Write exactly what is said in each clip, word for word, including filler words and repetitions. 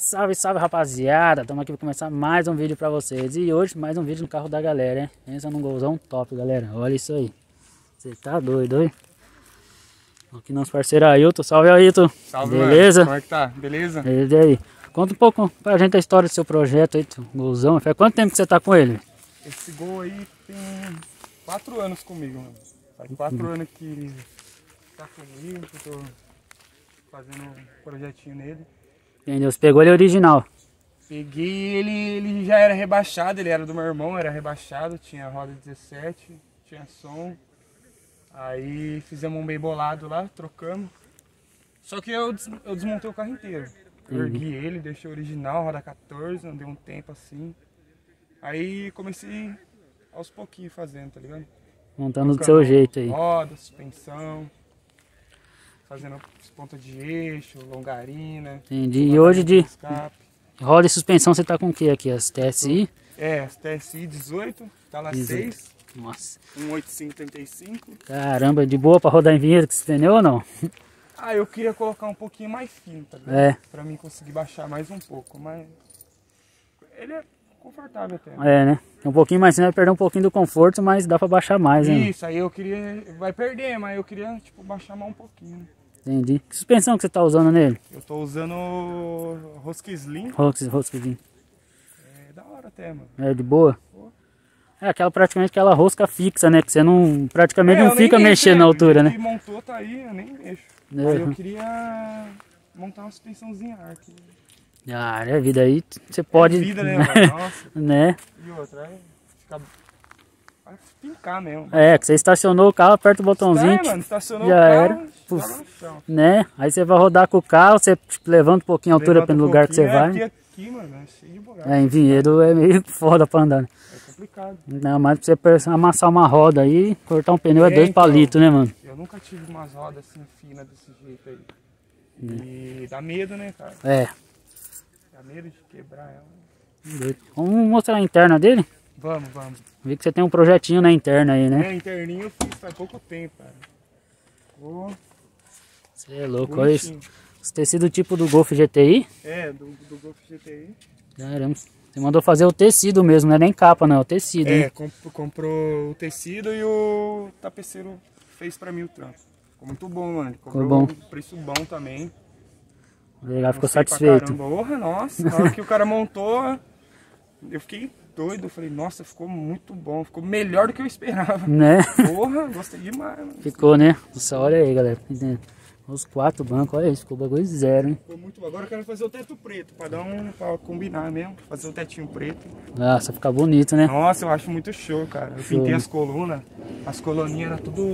Salve, salve rapaziada, estamos aqui para começar mais um vídeo para vocês. E hoje mais um vídeo no carro da galera, hein? Pensa num golzão top, galera. Olha isso aí. Você tá doido, hein? Aqui nosso parceiro Ailton. Salve, Ailton. Salve, beleza? Mano. Como é que tá? Beleza? Beleza aí. Conta um pouco pra gente a história do seu projeto aí, golzão. Faz quanto tempo que você tá com ele? Esse gol aí tem quatro anos comigo, mano. Faz quatro anos que tá comigo, que eu tô fazendo um projetinho nele. Entendeu? Você pegou ele original? Peguei ele, ele já era rebaixado, ele era do meu irmão, era rebaixado, tinha roda dezessete, tinha som. Aí fizemos um bem bolado lá, trocamos. Só que eu, des eu desmontei o carro inteiro. Eu ergui ele, deixei o original, roda quatorze, andei um tempo assim. Aí comecei aos pouquinhos fazendo, tá ligado? Montando do seu jeito aí. Roda, suspensão, fazendo as pontas de eixo, longarina. Entendi. E hoje de escape. roda e suspensão você tá com o que aqui? As T S I? É, as T S I dezoito, tá lá seis. Nossa. um oito cinco trinta e cinco. Caramba, de boa pra rodar em vinhedo com esse pneu ou não? Ah, eu queria colocar um pouquinho mais fino, tá ligado? É. Pra mim conseguir baixar mais um pouco, mas ele é confortável até. É, né? Um pouquinho mais, você vai perder um pouquinho do conforto, mas dá pra baixar mais, hein? Isso, aí eu queria, vai perder, mas eu queria, tipo, baixar mais um pouquinho. Entendi. Que suspensão que você tá usando nele? Eu tô usando Rosca Slim. Rosca, roscazinho. É da hora até, mano. É, de boa? Pô. É aquela praticamente aquela rosca fixa, né? Que você não, praticamente É, não fica mexendo na altura, né? Ele montou, tá aí, eu nem mexo. É. Aí eu queria montar uma suspensãozinha ar aqui. Ah, é vida aí, você pode... É vida, né, mano? Nossa. Né? E outra, é ficar... vai pincar mesmo. É, que você estacionou o carro, aperta o botãozinho, Tá, mano, estacionou já o carro, era. joga no chão. Né? Aí você vai rodar com o carro, você tipo, levanta um pouquinho a altura Levanta pelo um lugar que você pouquinho, vai. é, Aqui, aqui, mano, é cheio de buraco. É, em vinhedo é meio foda pra andar. É complicado. Não, mas pra você amassar uma roda aí, cortar um pneu é, É, dois então, palitos, né, mano? Eu nunca tive umas rodas assim finas desse jeito aí. E dá medo, né, cara? É. Dá medo de quebrar ela. Vamos mostrar a interna dele? Vamos, vamos. Vi que você tem um projetinho na interna aí, né? É, interninho eu fiz faz pouco tempo, cara. Oh, Você é louco, olha isso. bonitinho. Esse tecido tipo do Golf G T I? É, do, do Golf G T I. Caramba. Você mandou fazer o tecido mesmo, não é nem capa não, é o tecido, É, hein? comp comprou o tecido e o tapeceiro fez pra mim o trampo. Ficou muito bom, mano. Cobrou bom. um preço bom também. Legal, ficou Gostei pra satisfeito. caramba. Porra, nossa, na hora que o cara montou, eu fiquei doido. Eu falei, nossa, ficou muito bom. Ficou melhor do que eu esperava. Né? Porra, gostei demais, mano. Ficou, né? Nossa, olha aí, galera. Os quatro bancos, olha isso, ficou bagulho zero, hein? Ficou muito bom. Agora eu quero fazer o teto preto, pra dar um. Pra combinar mesmo. Fazer o tetinho preto. Nossa, fica bonito, né? Nossa, eu acho muito show, cara. Eu Show. pintei as colunas. As coluninhas eram tudo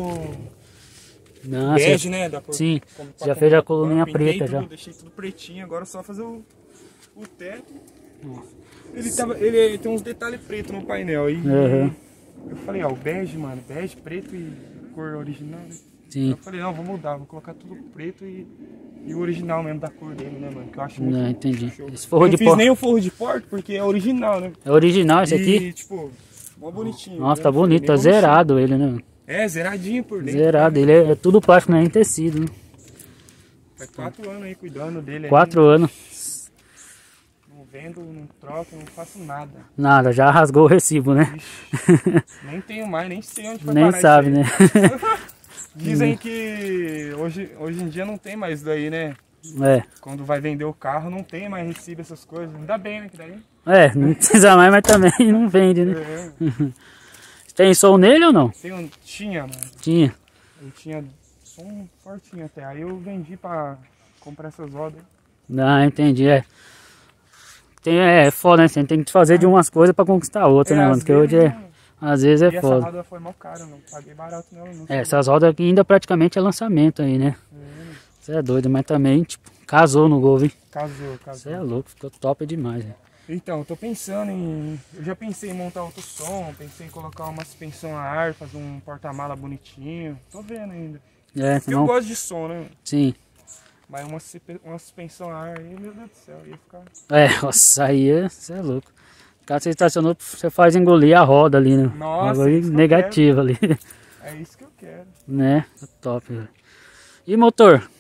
Nossa, bege, né? Da cor, sim, como- já pra fez a comprar. coluninha Pintei preta tudo, já. Deixei tudo pretinho, agora é só fazer o, o teto. Ele, tava, ele tem uns detalhes pretos no painel aí. Uhum. Eu falei, ó, o bege, mano, bege, preto e cor original, né? Sim. Eu falei, não, vou mudar, vou colocar tudo preto e, e o original mesmo da cor dele, né, mano? Que eu acho muito Não, entendi. show. Esse forro Eu de não fiz porta nem o forro de porta porque é original, né? é original esse aqui? E, tipo, mó bonitinho. Nossa, né? tá bonito, tá Bem bonitinho. zerado ele, né? É, zeradinho por dentro. Zerado, ele é, é tudo plástico, não é nem tecido, né? Faz quatro anos aí cuidando dele. Quatro aí. anos. Não vendo, não troco, não faço nada. Nada, já rasgou o recibo, né? Ixi, nem tenho mais, nem sei onde foi Nem parar sabe, isso aí. né? Dizem que hoje, hoje em dia não tem mais daí, né? É. Quando vai vender o carro não tem mais recibo, essas coisas. Ainda bem, né? Que daí... É, não precisa mais, mas também não vende, né? É, Tem som nele ou não? tem um, tinha, mano. Tinha. Eu tinha som fortinho até. Aí eu vendi pra comprar essas rodas. Ah, entendi, é. Tem, é foda, né? Você tem que fazer de umas coisas pra conquistar outras, É, né, mano? às Porque hoje vezes, é, né? às vezes E é essa foda. roda foi mal cara, não paguei barato não. não É, essas rodas aqui ainda praticamente é lançamento aí, né? Você é doido, mas também, tipo, casou no Gol, hein? Casou, Você casou. é louco, ficou top demais, né? Então, eu tô pensando em... Eu já pensei em montar outro som, pensei em colocar uma suspensão a ar, fazer um porta-mala bonitinho. Tô vendo ainda. É, Eu não... gosto de som, né? Sim. Mas uma, uma suspensão a ar aí, meu Deus do céu, ia ficar... É, nossa, aí você é louco. O cara você estacionou, você faz engolir a roda ali, né? Nossa, Bagulho isso que eu negativo ali. É isso que eu quero. Né? Top, velho. E motor?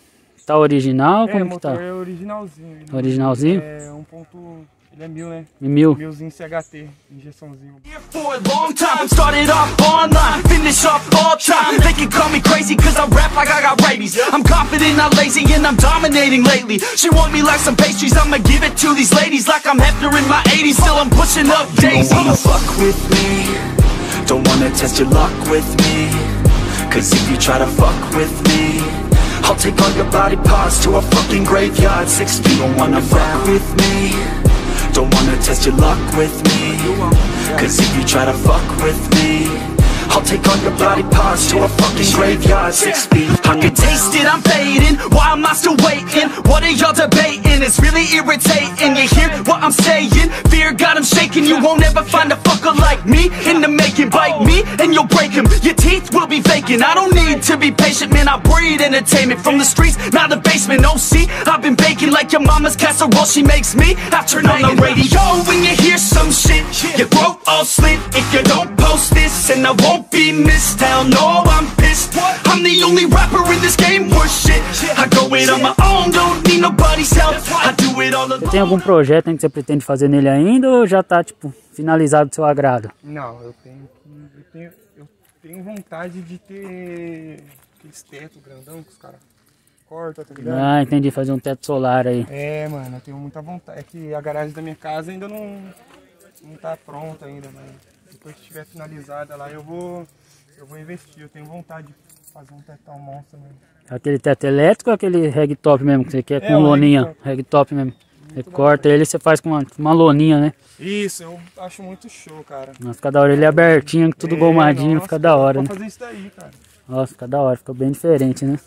tá original? É, Como o que motor tá? é originalzinho. Ele Originalzinho? É um ponto... Ele é mil, né? Mil. Milzinho C H T, injeçãozinho. For a long time, started off online, finish off all time. They can call me crazy cause I rap like I got rabies. I'm confident, not lazy, and I'm dominating lately. She want me like some pastries, I'ma give it to these ladies like I'm Hefner in my eighties. Still I'm pushing up daisies. Don't wanna fuck with me, don't wanna test your luck with me. Cause if you try to fuck with me, I'll take all your body parts to a fucking graveyard. Six feet, don't wanna fuck with me, don't wanna test your luck with me. Cause if you try to fuck with me, I'll take all your body parts to a fucking graveyard. Six feet. I can taste it, I'm fading. Why am I still waiting? What are y'all debating? It's really irritating. You hear what I'm saying? Fear got him shaking. You won't ever find a fucker like me in the making. Bite me and you'll break him. Your teeth will be vacant. I don't need to be patient, man. I breed entertainment from the streets, not the basement. Oh, see, I've been baking like your mama's casserole. She makes me. I turn on the radio when you hear some shit. Your throat all slit if you don't post this, and I won't be missed. Hell no, I'm pissed. I'm the only rapper in this game worth shit. I go it on my own, don't need nobody's help. I do it all alone. Você tem algum projeto hein, que você pretende fazer nele ainda ou já tá tipo finalizado do seu agrado? Não, eu tenho que. Eu tenho, eu tenho vontade de ter aqueles teto grandão que os caras cortam, tá ligado? Ah, entendi, fazer um teto solar aí. É, mano, eu tenho muita vontade. É que a garagem da minha casa ainda não, não tá pronta ainda, mas depois que estiver finalizada lá eu vou. Eu vou investir, eu tenho vontade de fazer um tetão monstro mesmo. Aquele teto elétrico ou aquele regtop mesmo que você quer com É, o loninha? regtop. Regtop mesmo. Você corta ele e você faz com uma, uma loninha, né? Isso, eu acho muito show, cara. Nossa, fica da hora. Ele é abertinho, tudo É, gomadinho, nossa, fica da hora, dá né? pra fazer isso daí, cara. Nossa, fica da hora, fica bem diferente, né?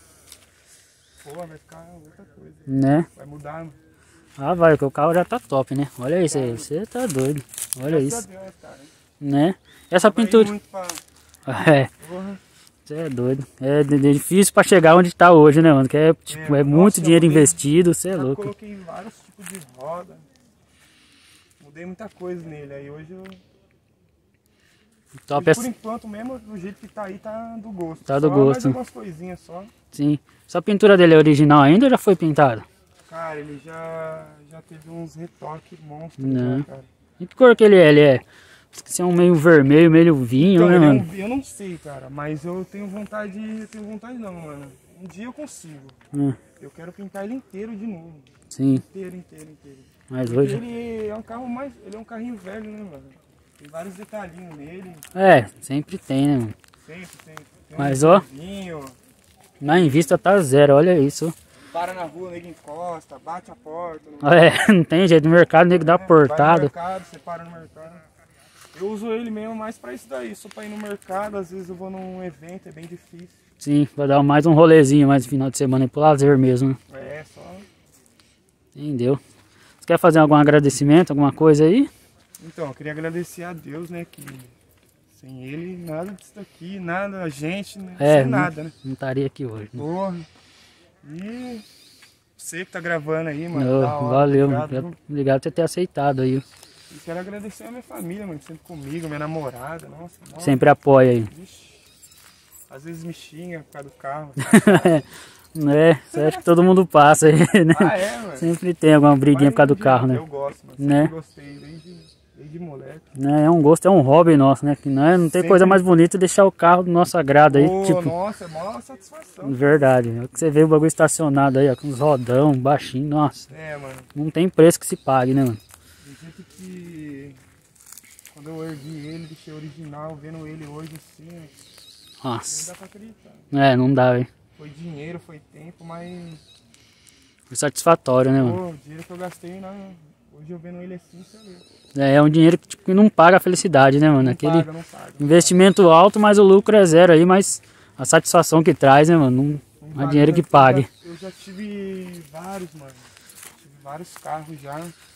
Pô, vai ficar outra coisa. Né? Vai mudar, mano. Ah, vai, porque o carro já tá top, né? Olha isso aí, você tá doido. Olha Graças isso, a Deus, cara. né? Essa Vai pintura... muito pra... É, Porra. você é doido. É de- de- difícil pra chegar onde tá hoje, né, mano? Que é, tipo, É, é muito nossa, eu dinheiro mudei- investido, você é Já louco. coloquei vários tipos de roda. Mudei muita coisa nele. Aí hoje eu... Top hoje, é... por enquanto mesmo, do jeito que tá aí, tá do gosto. Tá do só gosto. mais algumas coisinhas só. Sim. Essa pintura dele é original ainda ou já foi pintada? Cara, ele já, já teve uns retoques monstros, Não. já, cara. E que cor que ele é? Ele é... Esqueci, é um meio vermelho, meio vinho, Então, né, ele é mano? um- eu não sei, cara, mas eu tenho vontade, eu tenho vontade não, mano. Um dia eu consigo. Hum, Eu quero pintar ele inteiro de novo. sim, Inteiro, inteiro, inteiro. mas Porque hoje... ele é um carro mais, ele é um carrinho velho, né, mano? Tem vários detalhinhos nele, É, sempre tem, né, mano? sempre, sempre. Tem Mas, um ó. detalhinho, Na invista tá zero, olha isso. para na rua, nego encosta, bate a porta. Não É, não tem jeito, no mercado o nego dá Vai no portada. mercado, você para no mercado. Eu uso ele mesmo mais pra isso daí, só pra ir no mercado, às vezes eu vou num evento, é bem difícil. Sim, vai dar mais um rolezinho mais no final de semana aí pro lazer mesmo, né? É, só... Entendeu? Você quer fazer algum agradecimento, alguma coisa aí? Então, eu queria agradecer a Deus, né, que sem ele nada disso daqui, nada, a gente, né, É, sem nada, né. Não estaria aqui hoje. Né? Porra. E você que tá gravando aí, mano, Ô, da hora, valeu, obrigado, obrigado, viu? obrigado por você ter aceitado aí. E quero agradecer a minha família, mano, sempre comigo, minha namorada, nossa, nossa. Sempre apoia aí. Vixe. Às vezes me xinga por causa do carro. Né? Você acha que todo mundo passa aí, né? Ah, é, mano. Sempre tem alguma briguinha Mas por causa do eu- carro, né? Eu gosto, mano. Né? Sempre gostei, desde, desde moleque. Né, é um gosto, é um hobby nosso, né? Que não, é, não tem Sempre. coisa mais bonita deixar o carro do nosso agrado aí. Pô, Tipo, nossa, é mó satisfação. verdade. É o que você vê o bagulho estacionado aí, ó, com os rodão, baixinho, nossa. É, mano. Não tem preço que se pague, né, mano? Do jeito que quando eu ergui ele, deixei original, vendo ele hoje assim, nem Nossa. dá pra acreditar. É, não dá, velho. Foi dinheiro, foi tempo, mas Foi satisfatório, né, mano? pô, o dinheiro que eu gastei, na... hoje eu vendo ele assim, você vê. É, é um dinheiro que, tipo, que não paga a felicidade, né, mano? Não Aquele paga, não paga. não investimento alto, mas o lucro é zero aí, mas a satisfação que traz, né, mano? Não, Não não é paga, dinheiro né? que Eu pague. já- Eu já tive vários, mano. Tive vários carros já.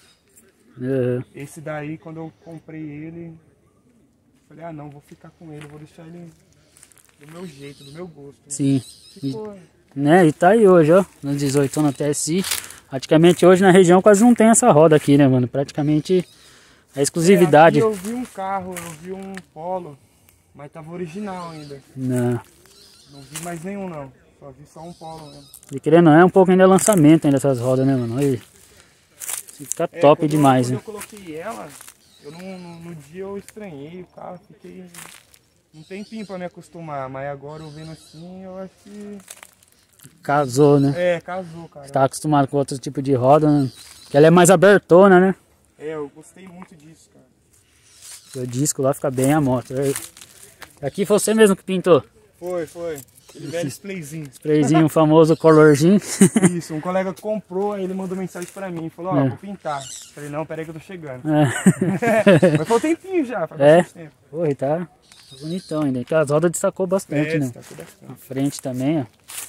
É, Esse daí, quando eu comprei ele, falei, ah não, vou ficar com ele, vou deixar ele do meu jeito, do meu gosto. né? sim. Ficou, Né, e tá aí hoje, ó, no dezoito na T S I. Praticamente hoje na região quase não tem essa roda aqui, né, mano? Praticamente a exclusividade. É, aqui eu vi um carro, eu vi um Polo, mas tava original ainda. Não, Não vi mais nenhum não. Só vi só um polo mesmo. E querendo ou não, é um pouco ainda lançamento ainda essas rodas, né, mano? Aí, fica É, top quando demais, eu, né? quando eu coloquei ela, eu não, no, no dia eu estranhei o carro, fiquei um tempinho pra me acostumar, mas agora eu vendo assim, eu acho que... Casou, né? É, casou, cara. Você tá acostumado com outro tipo de roda, né? Que ela é mais abertona, né? É, eu gostei muito disso, cara. O disco lá fica bem a moto. Aqui foi você mesmo que pintou? Foi, foi. Aquele velho sprayzinho. Sprayzinho, o famoso colorzinho. Isso, um colega comprou, aí ele mandou mensagem pra mim, falou, ó, É. vou pintar. Falei, não, peraí que eu tô chegando. É. Mas foi um tempinho já, faz É? bastante tempo. Pô, e tá bonitão ainda. Que as rodas destacou bastante, É, né? destacou bastante. Na frente também, ó.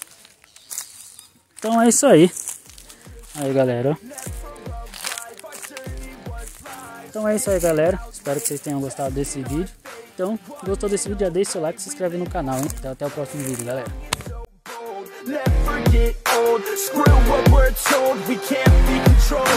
Então é isso aí. Aí, galera, ó. Então é isso aí, galera. Espero que vocês tenham gostado desse vídeo. Então, gostou desse vídeo, já deixa o seu like e se inscreve no canal, hein? Então, até o próximo vídeo, galera. Never get old. Screw what we're told. We can't be controlled.